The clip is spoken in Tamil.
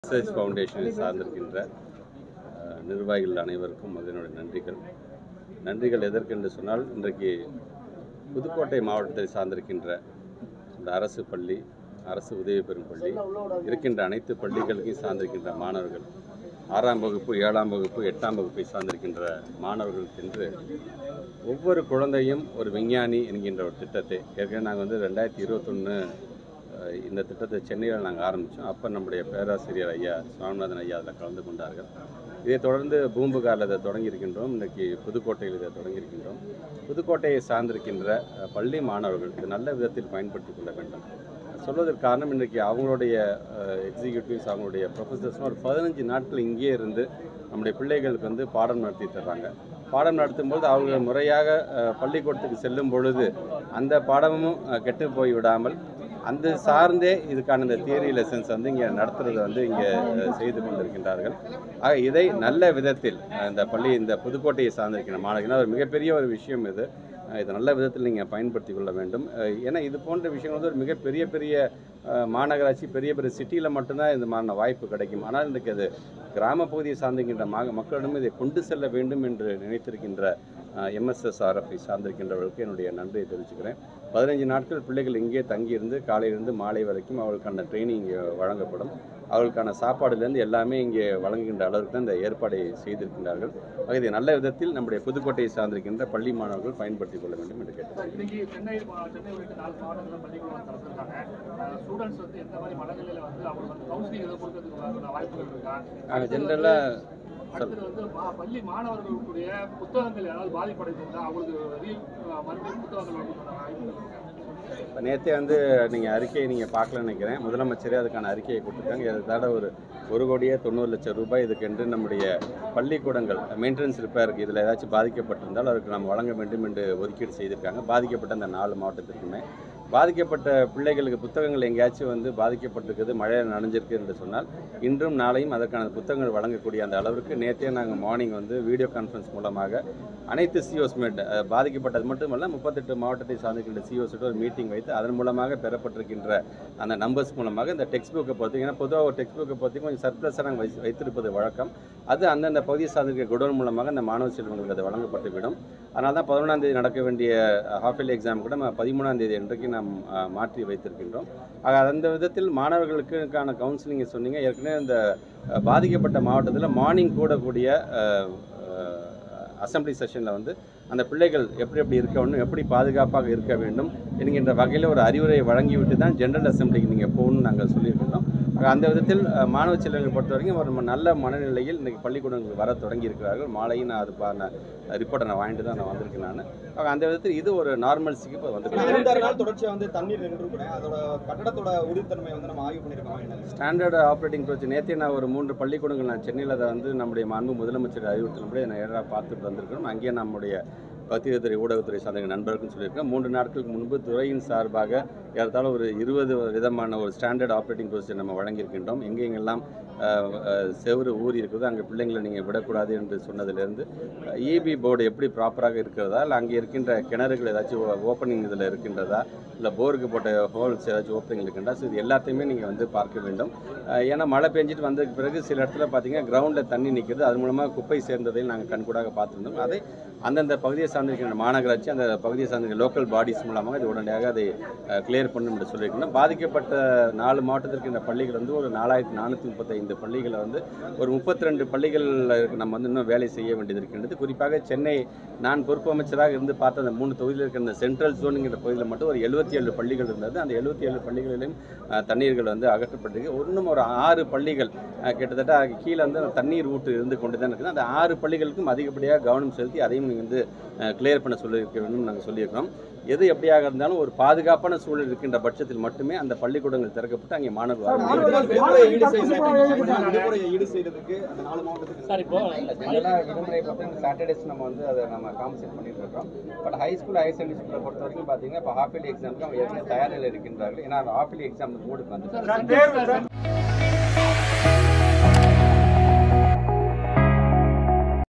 Research Foundation சார்ந்திருக்கின்ற நிர்வாகிகள் அனைவருக்கும் அதனுடைய நன்றிகள் எதற்கென்று சொன்னால் இன்றைக்கு புதுக்கோட்டை மாவட்டத்தை சார்ந்திருக்கின்ற இந்த அரசு பள்ளி அரசு உதவி பெறும் பள்ளி இருக்கின்ற அனைத்து பள்ளிகளுக்கும் சார்ந்திருக்கின்ற மாணவர்கள் 6ஆம் வகுப்பு 7ஆம் வகுப்பு 8ஆம் வகுப்பை சார்ந்திருக்கின்ற மாணவர்களுக்கு என்று ஒவ்வொரு குழந்தையும் ஒரு விஞ்ஞானி என்கின்ற ஒரு திட்டத்தை ஏற்கனவே நாங்கள் வந்து 2021 இந்த திட்டத்தை சென்னையில் நாங்கள் ஆரம்பித்தோம். அப்போ நம்முடைய பேராசிரியர் ஐயா சுவாமிநாதன் ஐயா அதில் கலந்து கொண்டார்கள். இதை தொடர்ந்து பூம்புகாரில் இதை தொடங்கியிருக்கின்றோம். இன்றைக்கி புதுக்கோட்டையில் இதை தொடங்கியிருக்கின்றோம். புதுக்கோட்டையை சார்ந்திருக்கின்ற பள்ளி மாணவர்கள் இது நல்ல விதத்தில் பயன்படுத்தி கொள்ள வேண்டும். சொல்வதற்கு காரணம் இன்றைக்கி அவங்களுடைய எக்ஸிக்யூட்டிவ்ஸ் அவங்களுடைய ப்ரொஃபஸர்ஸ்லாம் ஒரு 15 நாட்கள் இங்கேயே இருந்து நம்முடைய பிள்ளைகளுக்கு வந்து பாடம் நடத்தி தர்றாங்க. பாடம் நடத்தும்போது அவங்க முறையாக பள்ளிக்கூடத்துக்கு செல்லும் பொழுது அந்த பாடமும் கெட்டு போய் விடாமல் அந்த சார்ந்தே இதுக்கான இந்த தியரி லெசன்ஸ் வந்து இங்கே நடத்துறதை வந்து இங்கே செய்து கொண்டிருக்கின்றார்கள். ஆக இதை நல்ல விதத்தில் இந்த புதுக்கோட்டையை சார்ந்திருக்கிற மாணவர்கள் ஒரு மிகப்பெரிய ஒரு விஷயம் இதை நல்ல விதத்தில் நீங்கள் பயன்படுத்தி கொள்ள வேண்டும். ஏன்னா இது போன்ற விஷயங்கள் வந்து ஒரு மிகப்பெரிய மாநகராட்சி பெரிய சிட்டியில் மட்டும்தான் இந்த மாதிரி வாய்ப்பு கிடைக்கும். ஆனால் இன்றைக்கு அது கிராம பகுதியை சார்ந்திருக்கின்ற மக்களிடம் இதை கொண்டு செல்ல வேண்டும் என்று நினைத்திருக்கின்ற MSSRF சார்ந்திருக்கின்றவர்களுக்கு என்னுடைய நன்றியை தெரிவிச்சுக்கிறேன். 15 நாட்கள் பிள்ளைகள் இங்கே தங்கியிருந்து காலையிலிருந்து மாலை வரைக்கும் அவர்களுக்கான ட்ரைனிங் இங்கே வழங்கப்படும். அவர்களுக்கான சாப்பாடுலேருந்து எல்லாமே இங்கே வழங்குகின்ற அளவுக்கு தான் இந்த ஏற்பாடை செய்திருக்கின்றார்கள். ஆக இதை நல்ல விதத்தில் நம்முடைய புதுக்கோட்டையை சார்ந்திருக்கின்ற பள்ளி மாணவர்கள் பயன்படுத்திக் கொள்ள வேண்டும் என்று கேட்டேன். ஜென்ரலாக பள்ளி மாணவர்களுடைய புத்தகங்கள் யாராவது பாதிப்படைந்திருந்தால் அவங்களுக்கு இப்போ நேற்றே வந்து நீங்கள் அறிக்கையை நீங்கள் பார்க்கலன்னு நினைக்கிறேன். முதலமைச்சரே அதுக்கான அறிக்கையை கொடுத்துருக்காங்க. அதோட ஒரு 1,90,00,000 ரூபாய் இதுக்கென்று நம்முடைய பள்ளிக்கூடங்கள் மெயின்டெனன்ஸ் ரிப்பேருக்கு இதில் ஏதாச்சும் பாதிக்கப்பட்டிருந்தால் அதுக்கு நம்ம வழங்க வேண்டும் என்று ஒதுக்கீடு செய்திருக்காங்க. பாதிக்கப்பட்ட அந்த 4 மாவட்டத்திற்குமே பாதிக்கப்பட்ட பிள்ளைகளுக்கு புத்தகங்கள் எங்கேயாச்சும் வந்து பாதிக்கப்பட்டிருக்குது மழையில் நனைஞ்சிருக்கு என்று சொன்னால் இன்றும் நாளையும் அதற்கான புத்தகங்கள் வழங்கக்கூடிய அந்த அளவிற்கு நேற்றே நாங்கள் மார்னிங் வந்து வீடியோ கான்ஃபரன்ஸ் மூலமாக அனைத்து CEOs பாதிக்கப்பட்டது மட்டுமல்ல 38 மாவட்டத்தை சார்ந்திருக்கின்ற CEOs ஒரு மீட்டிங் வைத்து அதன் மூலமாக பெறப்பட்டிருக்கின்ற அந்த நம்பர்ஸ் மூலமாக இந்த டெக்ஸ்ட் புக்கை பொறுத்து ஏன்னா பொதுவாக ஒரு டெக்ஸ்ட் புக்கை பொறுத்து கொஞ்சம் சர்ப்ளஸாக நாங்கள் வைத்திருப்பது வழக்கம். அது அந்தந்த பகுதியை சார்ந்திருக்கிற குடோன் மூலமாக அந்த மாணவ செல்வங்களுக்கு அது வழங்கப்பட்டுவிடும். அதனால தான் 11ஆம் தேதி நடக்க வேண்டிய ஹாஃப் இயர்லி எக்ஸாம் கூட 13ஆம் தேதி அன்றைக்கு நாம் மாற்றி வைத்திருக்கின்றோம். ஆக அந்த விதத்தில் மாணவர்களுக்கான கவுன்சிலிங்கை சொன்னீங்க. ஏற்கனவே இந்த பாதிக்கப்பட்ட மாவட்டத்தில் மார்னிங் கூடக்கூடிய அசம்பிளி செஷனில் வந்து அந்த பிள்ளைகள் எப்படி இருக்க வேண்டும் எப்படி பாதுகாப்பாக இருக்க வேண்டும் என்கின்ற வகையில் ஒரு அறிவுரையை வழங்கிவிட்டு தான் ஜெனரல் அசம்பிளிக்கு நீங்கள் போகணும்னு நாங்கள் சொல்லியிருக்கின்றோம். அந்த விதத்தில் மாணவ செல்வங்களை பொறுத்த வரைக்கும் ஒரு நல்ல மனநிலையில் இன்றைக்கி பள்ளிக்கூடங்கள் வர தொடங்கி இருக்கிறார்கள். மாலையும் நான் அதுக்கான ரிப்போர்ட்டை நான் வாங்கிட்டு தான் நான் வந்திருக்கேன். நான் அந்த விதத்தில் இது ஒரு நார்மல்ஸுக்கு இப்போ வந்து 2 நாள் தொடர்ச்சியாக வந்து தண்ணீர் நின்று கூட அதோட கட்டடத்தோட உறுதித்தன்மை வந்து நம்ம ஆய்வு பண்ணியிருக்கோம். ஸ்டாண்டர்ட் ஆப்ரேட்டிங் ப்ரோச்சர் நேற்றே நான் ஒரு 3 பள்ளிக்கூடங்கள் நான் சென்னையில் அதை வந்து நம்முடைய மாண்பு முதலமைச்சர் அறிவுறுத்தினபடி நான் நேராக பார்த்துட்டு வந்திருக்கிறோம். அங்கேயே நம்முடைய பத்திரிகைத்துறை ஊடகத்துறை சார்ந்த நண்பர்களுக்கும் சொல்லியிருக்கேன். 3 நாட்களுக்கு முன்பு துறையின் சார்பாக ஏறத்தாழ ஒரு 20 விதமான ஒரு ஸ்டாண்டர்ட் ஆப்ரேட்டிங் ப்ரொசீஜர் நம்ம வழங்கியிருக்கின்றோம். எங்கெங்கெல்லாம் செவரு ஊறி இருக்குதோ அங்கே பிள்ளைங்களை நீங்கள் விடக்கூடாது என்று சொன்னதிலிருந்து EB போர்டு எப்படி ப்ராப்பராக இருக்கிறதா இல்லை அங்கே இருக்கின்ற கிணறுகள் ஏதாச்சும் ஓப்பனிங் இதில் இருக்கின்றதா இல்லை போருக்கு போட்ட ஹோல்ஸ் ஏதாச்சும் ஓப்பனிங் இருக்கின்றா ஸோ இது எல்லாத்தையுமே நீங்கள் வந்து பார்க்க வேண்டும். ஏன்னா மழை பெஞ்சிட்டு வந்ததுக்கு பிறகு சில இடத்துல பார்த்தீங்கன்னா கிரவுண்டில் தண்ணி நிற்கிறது. அது மூலமாக குப்பை சேர்ந்ததையும் நாங்கள் கண்கூடாக பார்த்துருந்தோம். அதை அந்தந்த பகுதியை சார்ந்திருக்கின்ற மாநகராட்சி அந்த பகுதியை சார்ந்திருக்கிற லோக்கல் பாடிஸ் மூலமாக இது உடனடியாக அதை கிளியர் பண்ணும் என்று சொல்லியிருக்கணும். பாதிக்கப்பட்ட 4 மாவட்டத்திற்கு இந்த பள்ளிகள் வந்து ஒரு 4435 பள்ளிகளை வந்து ஒரு 32 பள்ளிகளில் நம்ம வந்து இன்னும் வேலை செய்ய வேண்டியது இருக்கின்றது. குறிப்பாக சென்னை நான் பொறுப்பு அமைச்சராக இருந்து பார்த்த அந்த 3 தொகுதியில் இருக்கிற இந்த சென்ட்ரல் ஜோனுங்கிற பகுதியில் மட்டும் ஒரு 77 பள்ளிகள் இருந்தது. அந்த 77 பள்ளிகளிலும் தண்ணீர்கள் வந்து அகற்றப்பட்டிருக்கு. இன்னும் ஒரு 6 பள்ளிகள் கிட்டத்தட்ட கீழே வந்து தண்ணீர் ஊற்று இருந்து கொண்டு தான் இருக்குது. அந்த 6 பள்ளிகளுக்கும் அதிகப்படியாக கவனம் செலுத்தி அதையும் நீங்கள் வந்து கிளியர் பண்ண சொல்லியிருக்க வேண்டும் நாங்கள் சொல்லியிருக்கிறோம். எது எப்படியாக இருந்தாலும் ஒரு பாதுகாப்பான சூழல் இருக்கின்ற பட்சத்தில் மட்டுமே அந்த பள்ளிக்கூடங்கள் திறக்கப்பட்டு அங்கே மாணவர்கள் சாட்டர்டேஸ் நம்ம வந்து அதை நம்ம காம்பன்சேட் பண்ணிட்டு இருக்கோம். But high school higher secondary ஸ்கூலை பொறுத்த வரைக்கும் பார்த்தீங்கன்னா இப்போ ஹாஃப் இயர்லி எக்ஸாமுக்கு அவங்க ஏற்கனவே தயாரில் இருக்கின்றார்கள். ஏன்னா ஹாஃப் இயர்லி எக்ஸாம் மூடுக்கு வந்து